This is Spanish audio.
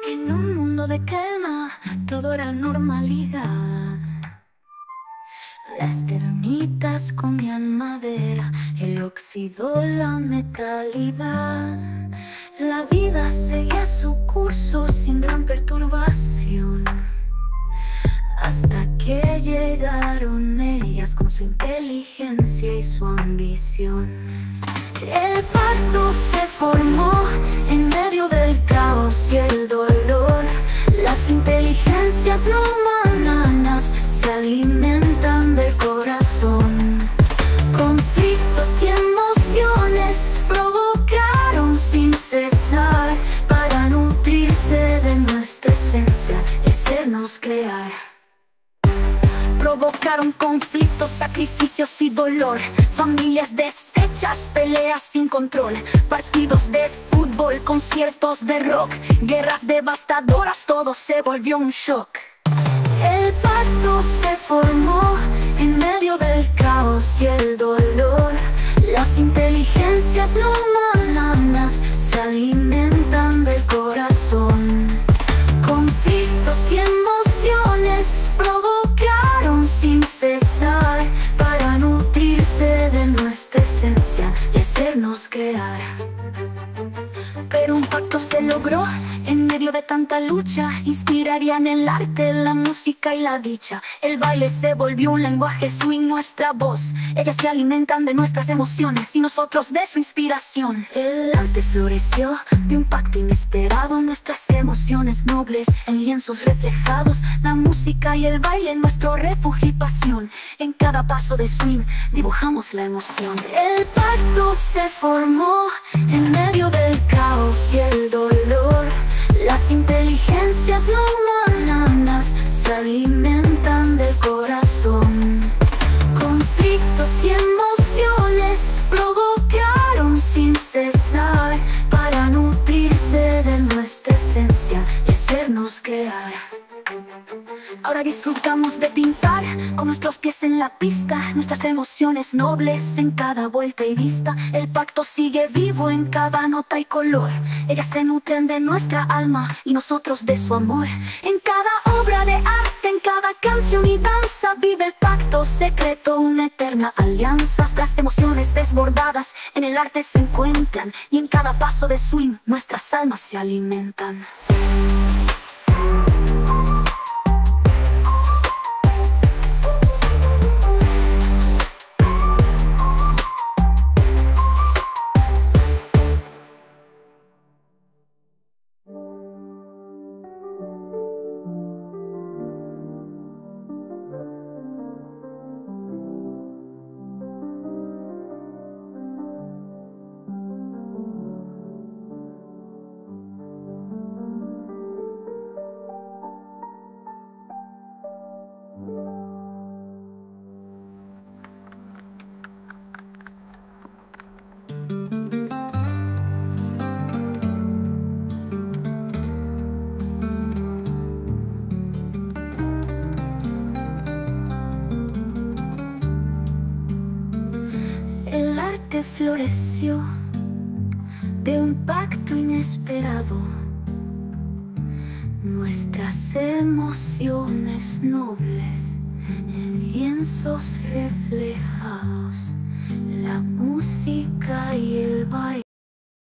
En un mundo de calma, todo era normalidad. Las termitas comían madera, el óxido, la metalidad. La vida seguía su curso sin gran perturbación, hasta que llegaron ellas con su inteligencia y su ambición. El pacto se formó en medio del caos y el dolor. Las inteligencias no humanas se alimentan del corazón. Conflictos y emociones provocaron sin cesar para nutrirse de nuestra esencia y hacernos crear. Provocaron conflictos, sacrificios y dolor, familias deshechas, peleas sin control, partidos de fútbol, conciertos de rock, guerras devastadoras, todo se volvió un shock. El pacto se formó en medio del caos y el dolor. Las inteligencias no humanas se alimentan del corazón. Conflictos y emociones provocaron sin cesar para nutrirse de nuestra esencia y hacernos crear. Pero un pacto se logró en medio de tanta lucha. Inspirarían el arte, la música y la dicha. El baile se volvió un lenguaje swing, nuestra voz. Ellas se alimentan de nuestras emociones y nosotros de su inspiración. El arte floreció de un pacto inesperado, nuestras emociones nobles en lienzos reflejados. La música y el baile, nuestro refugio y pasión. En cada paso de swing dibujamos la emoción. El pacto se formó en medio del caos y el dolor. Las inteligencias no humanas se alimentan del corazón. Conflictos y emociones provocaron sin cesar para nutrirse de nuestra esencia y hacernos crear. Ahora disfrutamos de pintar con nuestros pies en la pista, nuestras emociones nobles en cada vuelta y vista. El pacto sigue vivo en cada nota y color. Ellas se nutren de nuestra alma y nosotros de su amor. En cada obra de arte, en cada canción y danza vive el pacto secreto, una eterna alianza. Nuestras emociones desbordadas en el arte se encuentran y en cada paso de swing nuestras almas se alimentan. El arte floreció de un pacto inesperado. Nuestras emociones nobles en lienzos reflejados. La música y el baile